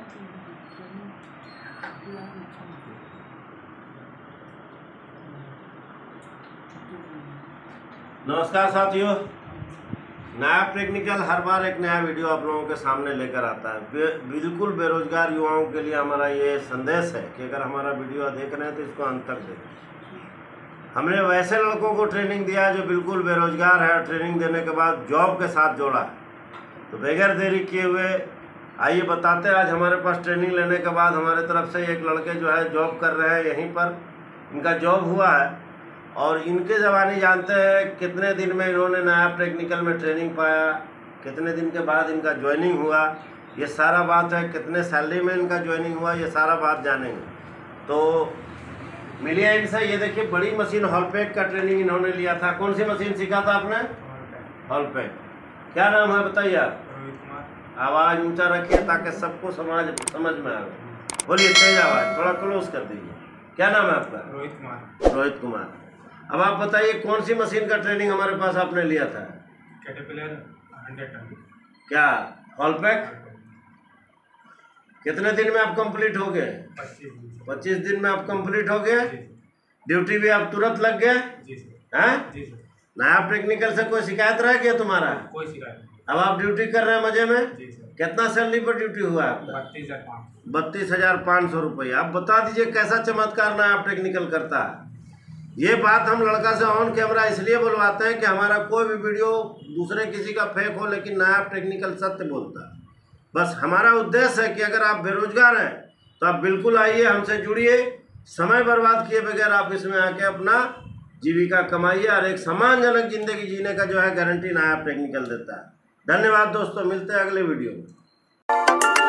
नमस्कार साथियों, नायाब टेक्निकल हर बार एक नया वीडियो आप लोगों के सामने लेकर आता है। बिल्कुल बेरोजगार युवाओं के लिए हमारा ये संदेश है कि अगर हमारा वीडियो देख रहे हैं तो इसको अंत तक देखें। हमने वैसे लड़कों को ट्रेनिंग दिया जो बिल्कुल बेरोजगार है, ट्रेनिंग देने के बाद जॉब के साथ जोड़ा। तो बगैर देरी किए हुए आइए बताते हैं। आज हमारे पास ट्रेनिंग लेने के बाद हमारे तरफ से एक लड़के जो है जॉब कर रहे हैं, यहीं पर इनका जॉब हुआ है और इनके ज़बानी जानते हैं कितने दिन में इन्होंने नायाब टेक्निकल में ट्रेनिंग पाया, कितने दिन के बाद इनका ज्वाइनिंग हुआ, ये सारा बात है। कितने सैलरी में इनका ज्वाइनिंग हुआ, ये सारा बात जानेंगे। तो मिलिए इनसे। ये देखिए बड़ी मशीन हॉलपैक का ट्रेनिंग इन्होंने लिया था। कौन सी मशीन सीखा था आपने? हॉलपैक। क्या नाम है बताइए आप? आवाज़ ऊंचा रखिए ताकि सबको समझ में आए। बोलिए तेज आवाज़, थोड़ा क्लोज कर दीजिए। क्या नाम है आपका? रोहित कुमार। रोहित कुमार। अब आप बताइए कौन सी मशीन का ट्रेनिंग हमारे पास आपने लिया था? कैटरपिलर 100 टन। क्या हॉलपैक? कितने दिन में आप कंप्लीट हो गए? 25 दिन में आप कंप्लीट हो गए। ड्यूटी भी आप तुरंत लग गए हैं? नायाब टेक्निकल से कोई शिकायत रह गया तुम्हारा? कोई शिकायत नहीं। अब आप ड्यूटी कर रहे हैं मजे में? जी सर। कितना सैलरी पर ड्यूटी हुआ है आपका? 32,500 रुपये। आप बता दीजिए कैसा चमत्कार नायाब टेक्निकल करता है। ये बात हम लड़का से ऑन कैमरा इसलिए बुलवाते हैं कि हमारा कोई भी वीडियो दूसरे किसी का फेक हो, लेकिन नायाब टेक्निकल सत्य बोलता है। बस हमारा उद्देश्य है कि अगर आप बेरोजगार हैं तो आप बिल्कुल आइए, हमसे जुड़िए, समय बर्बाद किए बगैर आप इसमें आके अपना जीविका कमाइए और एक सम्मानजनक जिंदगी जीने का जो है गारंटी नायाब टेक्निकल देता है। धन्यवाद दोस्तों, मिलते हैं अगले वीडियो में।